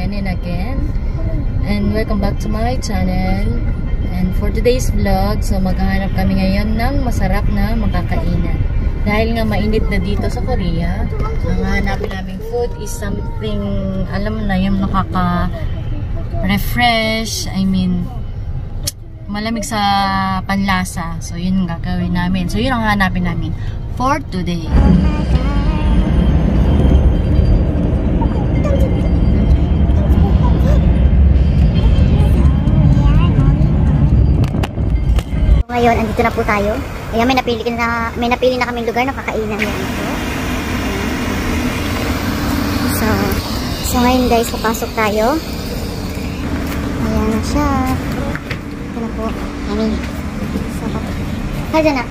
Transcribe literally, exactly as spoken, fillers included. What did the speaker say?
again and again. And welcome back to my channel. And for today's vlog, so maghahanap kami ngayon ng masarap na makakainan. Dahil nga mainit na dito sa Korea, ang hanapin naming food is something, alam mo na, yung nakaka-refresh, I mean, malamig sa panlasa. So yun ang gagawin namin. So yun ang hanapin namin for today. Ngayon, andito na po tayo. Ayan, may napili na, may napili na kaming lugar na kakainan yan. So, so ngayon guys, papasok tayo. Ayan na siya. Ito na po. Amin. So, Haja na.